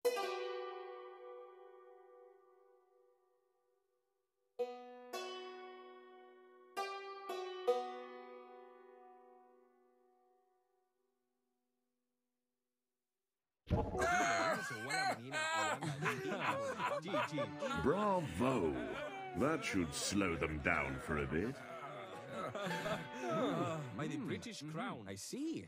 Bravo! That should slow them down for a bit. By the British Crown. I see.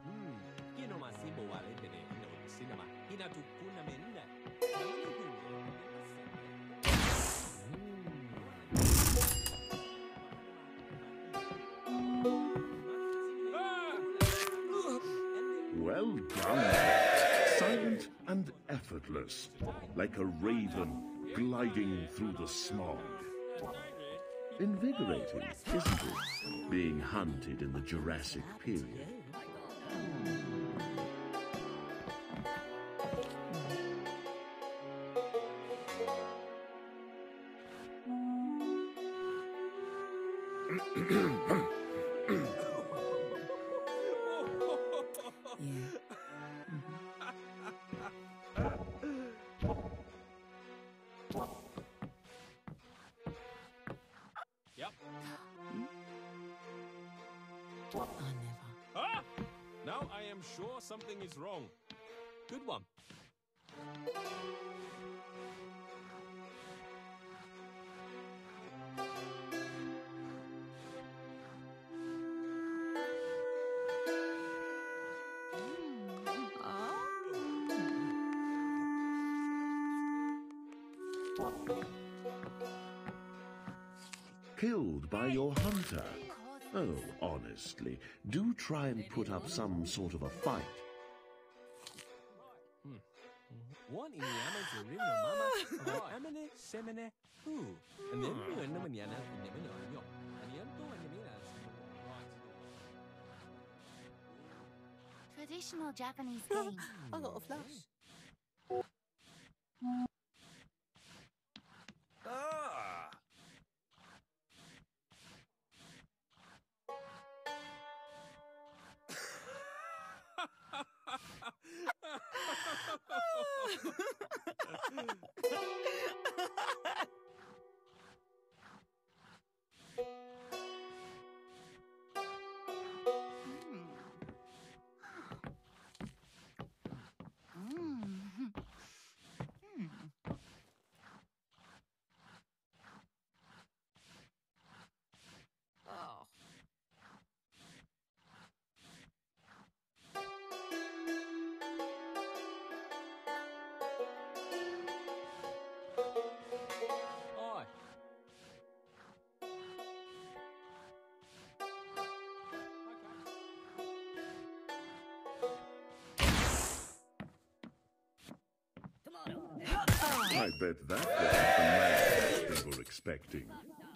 Well done. Silent and effortless, like a raven gliding through the smog. Invigorating, isn't it? Being hunted in the Jurassic period. Now I am sure something is wrong. Good one. Killed by your hunter? Oh, honestly, do try and put up some sort of a fight. One in the Amazon River, Mama. Amene, Semene, who? And then you and Namaniana, and never know. And Yanto and Yamina. Traditional Japanese game. I got a flash. I bet that wasn't the man they were expecting.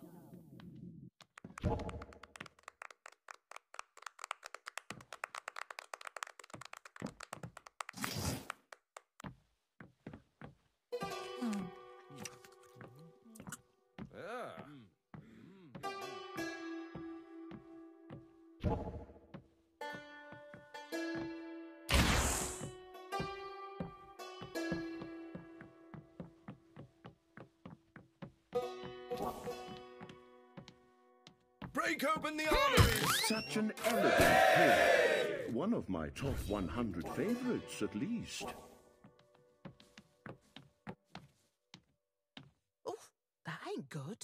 Break open the arteries! Such an elegant kill. One of my top 100 favorites, at least. Oh, that ain't good.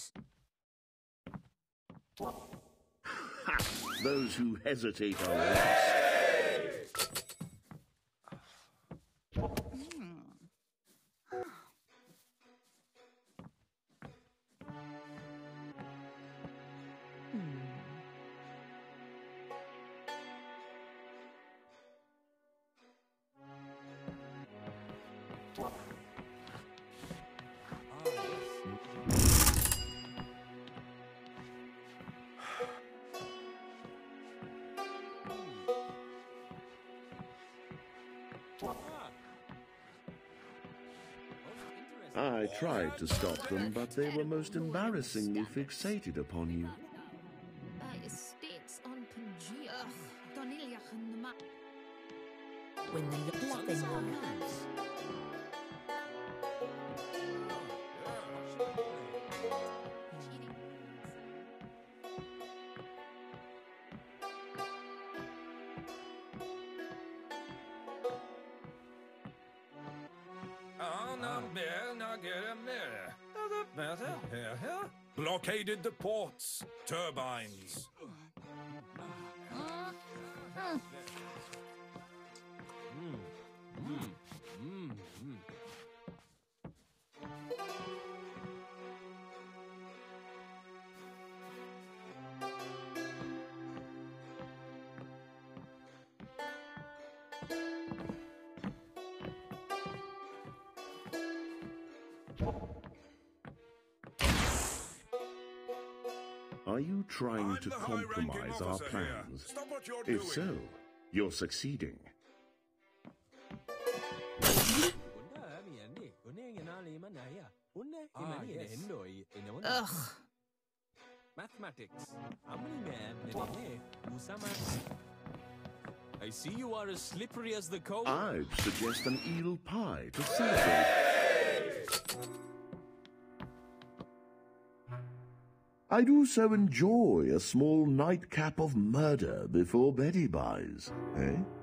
Ha! Those who hesitate are lost. I tried to stop them, but they were most embarrassingly fixated upon you. Estates on Pangaea. When they look like they know. Blockaded the ports, turbines. Are you trying to compromise our plans? Stop what you're If doing. so, you're succeeding. Ugh. Mathematics. I see you are as slippery as the coal. I'd suggest an eel pie to celebrate. I do so enjoy a small nightcap of murder before Betty buys, eh?